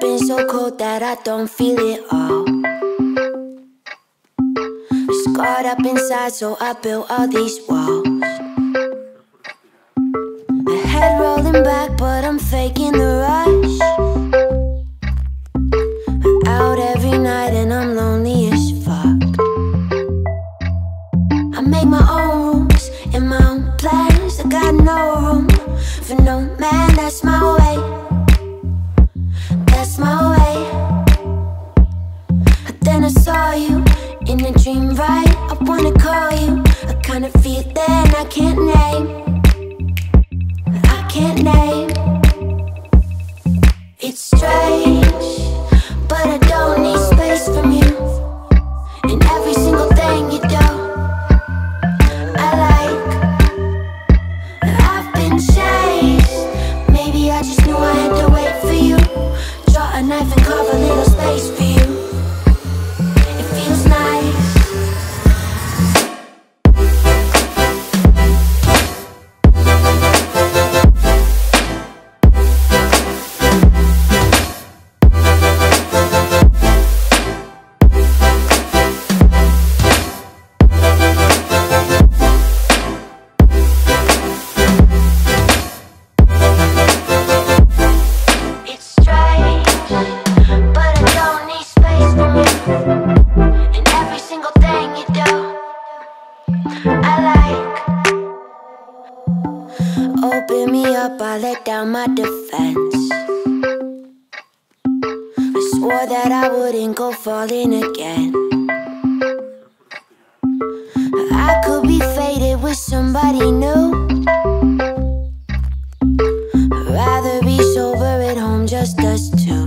been so cold that I don't feel it all. Scarred up inside, so I built all these walls. My head rolling back, but I'm faking the rush. I'm out every night and I'm lonely as fuck. I make my own rules and my own plans. I got no room for no man, that's my way. That's my way. Then I saw you in a dream, right? I wanna call you a kind of feeling I can't name. I can't name. It's strange, but I don't need space from you. And every single thing you do, I like. I've been chased. Maybe I just knew I had to wait for you. Draw a knife and carve a little space for you. It feels nice. Open me up, I let down my defense. I swore that I wouldn't go falling again. I could be faded with somebody new. I'd rather be sober at home, just us two.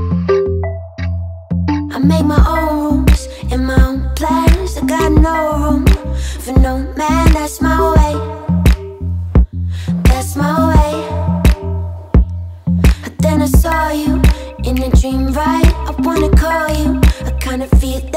I make my own rules and my own plans. I got no room for no man, that's my way. That's my way. Then I saw you in a dream, right? I wanna call you a kind of feeling